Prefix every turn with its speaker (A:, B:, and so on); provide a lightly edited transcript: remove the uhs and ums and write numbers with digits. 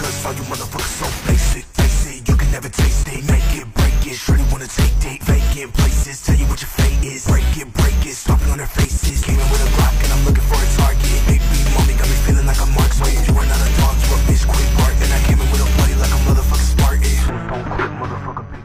A: cause all you motherfuckers so basic. Face it, you can never taste it. Make it, break it, surely wanna take dick. Vacant places, tell you what your fate is. Break it, stomping on their faces. Came in with a Glock and I'm looking for a target. Baby, mommy got me feeling